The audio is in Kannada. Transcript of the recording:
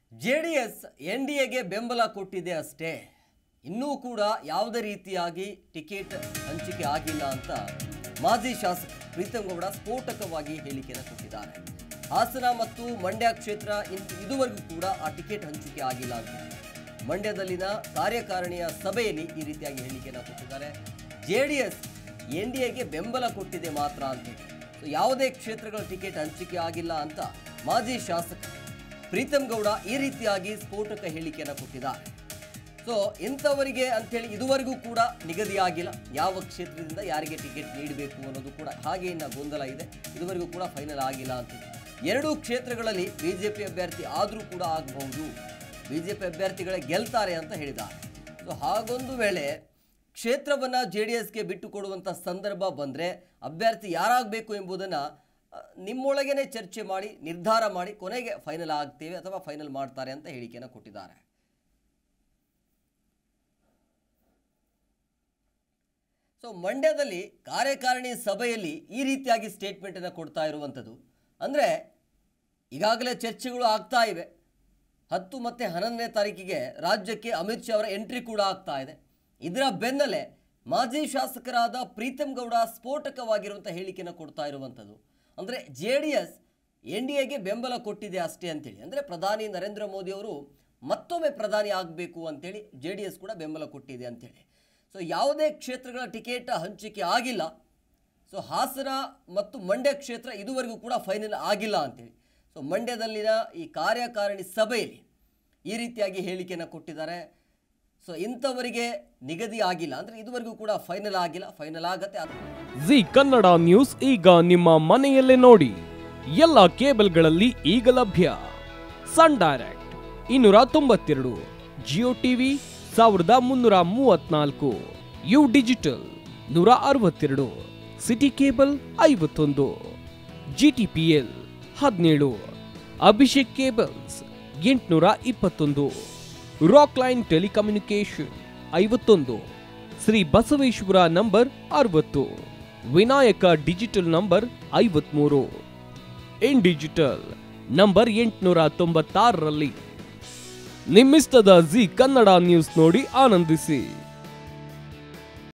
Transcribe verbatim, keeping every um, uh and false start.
ಜೆಡಿಎಸ್ ಎನ್ಡಿಎಗೆ ಬೆಂಬಲ ಕೊಟ್ಟಿದೆ ಅಷ್ಟೇ, ಇನ್ನೂ ಕೂಡ ಯಾವುದೇ ರೀತಿಯಾಗಿ ಟಿಕೆಟ್ ಹಂಚಿಕೆ ಆಗಿಲ್ಲ ಅಂತ ಮಾಜಿ ಶಾಸಕ ಪ್ರೀತಮ್ ಗೌಡ ಸ್ಫೋಟಕವಾಗಿ ಹೇಳಿಕೆಯನ್ನು ಕೊಟ್ಟಿದ್ದಾರೆ. ಹಾಸನ ಮತ್ತು ಮಂಡ್ಯ ಕ್ಷೇತ್ರ ಇದುವರೆಗೂ ಕೂಡ ಆ ಟಿಕೆಟ್ ಹಂಚಿಕೆ ಆಗಿಲ್ಲ ಅಂತ ಮಂಡ್ಯದಲ್ಲಿನ ಕಾರ್ಯಕಾರಿಣಿಯ ಸಭೆಯಲ್ಲಿ ಈ ರೀತಿಯಾಗಿ ಹೇಳಿಕೆಯನ್ನು ಕೊಟ್ಟಿದ್ದಾರೆ. ಜೆಡಿಎಸ್ ಎನ್ಡಿಎಗೆ ಬೆಂಬಲ ಕೊಟ್ಟಿದೆ ಮಾತ್ರ ಅಂತ ಹೇಳಿ, ಯಾವುದೇ ಕ್ಷೇತ್ರಗಳ ಟಿಕೆಟ್ ಹಂಚಿಕೆ ಆಗಿಲ್ಲ ಅಂತ ಮಾಜಿ ಶಾಸಕ ಪ್ರೀತಮ್ ಗೌಡ ಈ ರೀತಿಯಾಗಿ ಸ್ಫೋಟಕ ಹೇಳಿಕೆಯನ್ನು ಕೊಟ್ಟಿದ್ದಾರೆ. ಸೊ ಇಂಥವರಿಗೆ ಅಂಥೇಳಿ ಇದುವರೆಗೂ ಕೂಡ ನಿಗದಿಯಾಗಿಲ್ಲ, ಯಾವ ಕ್ಷೇತ್ರದಿಂದ ಯಾರಿಗೆ ಟಿಕೆಟ್ ನೀಡಬೇಕು ಅನ್ನೋದು ಕೂಡ ಹಾಗೆ ಇನ್ನು ಗೊಂದಲ ಇದೆ, ಇದುವರೆಗೂ ಕೂಡ ಫೈನಲ್ ಆಗಿಲ್ಲ ಅಂತ. ಎರಡೂ ಕ್ಷೇತ್ರಗಳಲ್ಲಿ ಬಿಜೆಪಿ ಅಭ್ಯರ್ಥಿ ಆದರೂ ಕೂಡ ಆಗಬಹುದು, ಬಿಜೆಪಿ ಅಭ್ಯರ್ಥಿಗಳೇ ಗೆಲ್ತಾರೆ ಅಂತ ಹೇಳಿದ್ದಾರೆ. ಸೊ ಹಾಗೊಂದು ವೇಳೆ ಕ್ಷೇತ್ರವನ್ನು ಜೆ ಡಿ ಎಸ್ಗೆ ಬಿಟ್ಟು ಕೊಡುವಂಥ ಸಂದರ್ಭ ಬಂದರೆ ಅಭ್ಯರ್ಥಿ ಯಾರಾಗಬೇಕು ಎಂಬುದನ್ನು ನಿಮ್ಮೊಳಗೇನೆ ಚರ್ಚೆ ಮಾಡಿ ನಿರ್ಧಾರ ಮಾಡಿ ಕೊನೆಗೆ ಫೈನಲ್ ಆಗ್ತೇವೆ ಅಥವಾ ಫೈನಲ್ ಮಾಡ್ತಾರೆ ಅಂತ ಹೇಳಿಕೆಯನ್ನು ಕೊಟ್ಟಿದ್ದಾರೆ. ಸೊ ಮಂಡ್ಯದಲ್ಲಿ ಕಾರ್ಯಕಾರಿಣಿ ಸಭೆಯಲ್ಲಿ ಈ ರೀತಿಯಾಗಿ ಸ್ಟೇಟ್ಮೆಂಟನ್ನು ಕೊಡ್ತಾ ಇರುವಂಥದ್ದು ಅಂದರೆ ಈಗಾಗಲೇ ಚರ್ಚೆಗಳು ಆಗ್ತಾ ಇವೆ. ಹತ್ತು ಮತ್ತು ಹನ್ನೊಂದನೇ ತಾರೀಕಿಗೆ ರಾಜ್ಯಕ್ಕೆ ಅಮಿತ್ ಶಾ ಅವರ ಎಂಟ್ರಿ ಕೂಡ ಆಗ್ತಾ ಇದೆ. ಇದರ ಬೆನ್ನಲ್ಲೇ ಮಾಜಿ ಶಾಸಕರಾದ ಪ್ರೀತಮ್ ಗೌಡ ಸ್ಫೋಟಕವಾಗಿರುವಂಥ ಹೇಳಿಕೆಯನ್ನು ಕೊಡ್ತಾ ಇರುವಂಥದ್ದು ಅಂದರೆ J D S N D ಎಗೆ ಬೆಂಬಲ ಕೊಟ್ಟಿದೆ ಅಷ್ಟೇ ಅಂತೇಳಿ, ಅಂದರೆ ಪ್ರಧಾನಿ ನರೇಂದ್ರ ಮೋದಿ ಅವರು ಮತ್ತೊಮ್ಮೆ ಪ್ರಧಾನಿ ಆಗಬೇಕು ಅಂತೇಳಿ ಜೆ ಡಿ ಎಸ್ ಕೂಡ ಬೆಂಬಲ ಕೊಟ್ಟಿದೆ ಅಂತೇಳಿ. ಸೊ ಯಾವುದೇ ಕ್ಷೇತ್ರಗಳ ಟಿಕೆಟ್ ಹಂಚಿಕೆ ಆಗಿಲ್ಲ. ಸೊ ಹಾಸನ ಮತ್ತು ಮಂಡ್ಯ ಕ್ಷೇತ್ರ ಇದುವರೆಗೂ ಕೂಡ ಫೈನಲ್ ಆಗಿಲ್ಲ ಅಂತೇಳಿ. ಸೊ ಮಂಡ್ಯದಲ್ಲಿನ ಈ ಕಾರ್ಯಕಾರಿಣಿ ಸಭೆಯಲ್ಲಿ ಈ ರೀತಿಯಾಗಿ ಹೇಳಿಕೆಯನ್ನು ಕೊಟ್ಟಿದ್ದಾರೆ. ಸೊ ಇಂಥವರಿಗೆ ನಿಗದಿ ಆಗಿಲ್ಲ, ಅಂದರೆ ಇದುವರೆಗೂ ಕೂಡ ಫೈನಲ್ ಆಗಿಲ್ಲ, ಫೈನಲ್ ಆಗತ್ತೆ. ಜಿ ಕನ್ನಡ ನ್ಯೂಸ್ ಈಗ ನಿಮ್ಮ ಮನೆಯಲ್ಲೇ ನೋಡಿ, ಎಲ್ಲ ಕೇಬಲ್ಗಳಲ್ಲಿ ಈಗ ಲಭ್ಯ. ಸನ್ ಡೈರೆಕ್ಟ್ ಇನ್ನೂರ ತೊಂಬತ್ತೆರಡು, ಜಿಯೋ ಟಿವಿ ಸಾವಿರದ ಮುನ್ನೂರ ಮೂವತ್ನಾಲ್ಕು, ಯು ಡಿಜಿಟಲ್ ನೂರ ಅರವತ್ತೆರಡು, ಸಿಟಿ ಕೇಬಲ್ ಐವತ್ತೊಂದು, ಜಿ ಟಿ ಪಿ ಎಲ್ ಹದಿನೇಳು, ಅಭಿಷೇಕ್ ಕೇಬಲ್ಸ್ ಎಂಟುನೂರ ಇಪ್ಪತ್ತೊಂದು, ರಾಕ್ ಲೈನ್ ಟೆಲಿಕಮ್ಯುನಿಕೇಶನ್ ಐವತ್ತೊಂದು, ಶ್ರೀ ಬಸವೇಶ್ವರ ನಂಬರ್ ಅರವತ್ತು, ವಿನಾಯಕ ಡಿಜಿಟಲ್ ನಂಬರ್ ಐವತ್ಮೂರು, ಇನ್ ಡಿಜಿಟಲ್ ನಂಬರ್ ಎಂಟುನೂರ ತೊಂಬತ್ತಾರರಲ್ಲಿ. ನಿಮ್ಮಿಸ್ತದ ಜಿ ಕನ್ನಡ ನ್ಯೂಸ್ ನೋಡಿ ಆನಂದಿಸಿ.